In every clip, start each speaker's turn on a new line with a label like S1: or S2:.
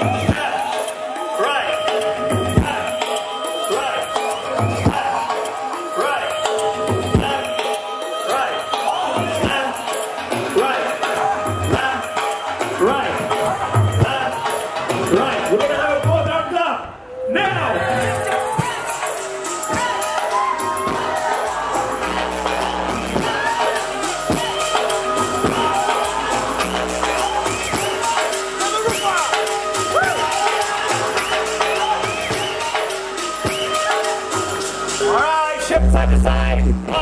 S1: Side to side. 1, 2, 1,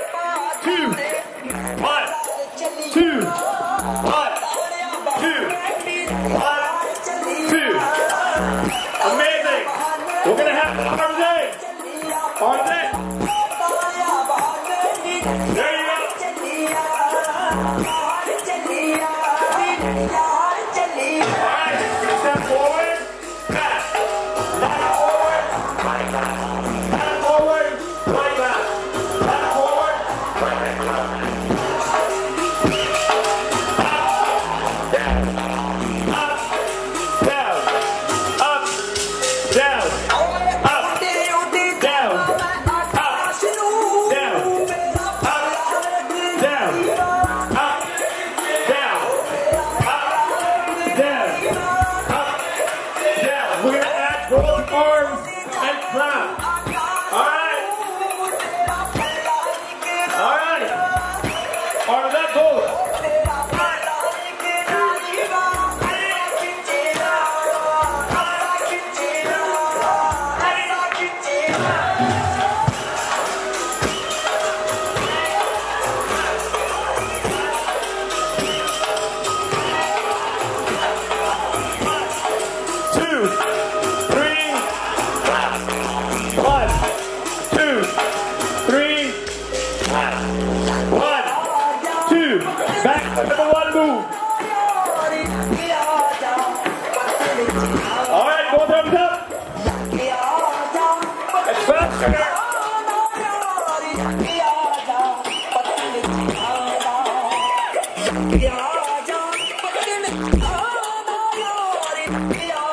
S1: 2, 1, 2, 1, 2. Amazing. We're gonna have arms in. Arms in. There you go. Alright, step forward. Back. Back forward. Back forward. Arms and clap. Alright. Alright. Arms up, both. Back to the one move. All right, both arms up. It's faster.